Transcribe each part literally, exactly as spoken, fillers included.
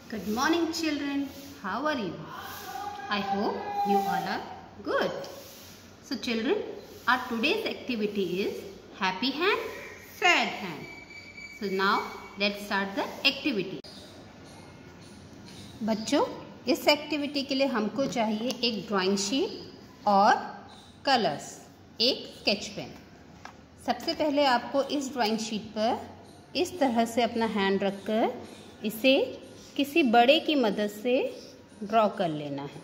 Good morning, children. How are you? I hope you all are good. So, children, our today's activity is happy hand, sad hand. So, now let's start the activity. बच्चों, इस activity के लिए हमको चाहिए एक drawing sheet और colours, एक sketch pen. सबसे पहले आपको इस ड्राइंग शीट पर इस तरह से अपना हैंड रखकर इसे किसी बड़े की मदद से ड्रॉ कर लेना है।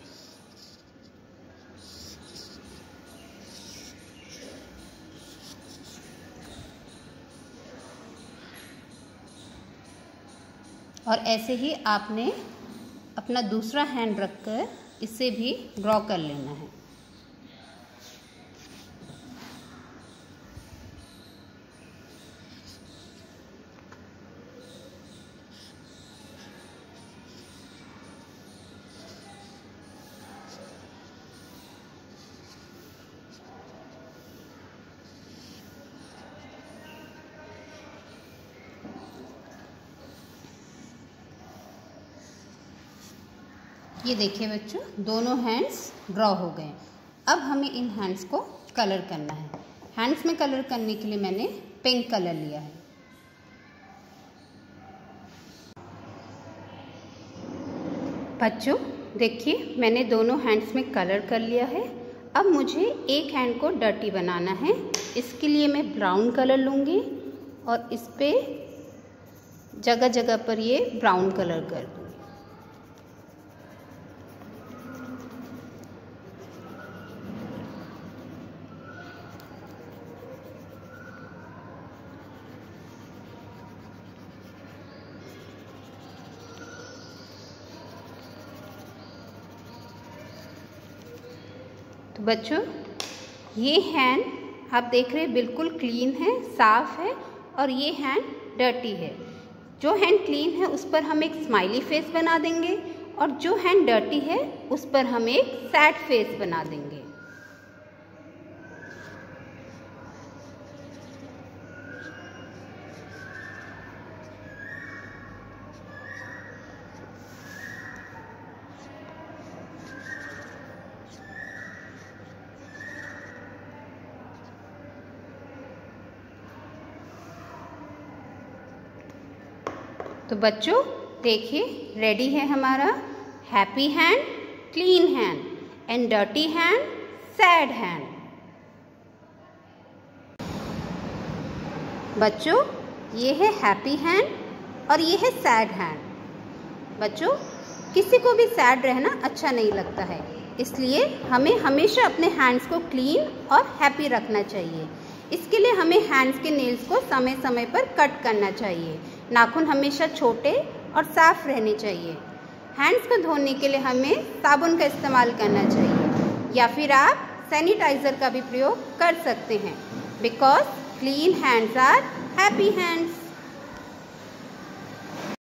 और ऐसे ही आपने अपना दूसरा हैंड रखकर इसे भी ड्रॉ कर लेना है। ये देखिए बच्चों, दोनों हैंड्स ड्रॉ हो गए। अब हमें इन हैंड्स को कलर करना है। हैंड्स में कलर करने के लिए मैंने पिंक कलर लिया है। बच्चों देखिए, मैंने दोनों हैंड्स में कलर कर लिया है। अब मुझे एक हैंड को डर्टी बनाना है। इसके लिए मैं ब्राउन कलर लूँगी और इस पे जगह जगह पर ये ब्राउन कलर कर दूँगी। तो बच्चों, ये हैंड आप देख रहे हैं बिल्कुल क्लीन है, साफ है, और ये हैंड डर्टी है। जो हैंड क्लीन है उस पर हम एक स्माइली फेस बना देंगे और जो हैंड डर्टी है उस पर हम एक सैड फेस बना देंगे। तो बच्चों देखिए, रेडी है हमारा happy hand, clean hand and dirty hand, sad hand. बच्चों ये है हैप्पी हैंड और ये है सैड हैंड। बच्चों किसी को भी सैड रहना अच्छा नहीं लगता है, इसलिए हमें हमेशा अपने हैंड्स को क्लीन और हैप्पी रखना चाहिए। इसके लिए हमें हैंड्स के नेल्स को समय समय पर कट करना चाहिए। नाखून हमेशा छोटे और साफ रहने चाहिए। हैंड्स को धोने के लिए हमें साबुन का इस्तेमाल करना चाहिए या फिर आप सैनिटाइज़र का भी प्रयोग कर सकते हैं। Because clean hands are happy hands.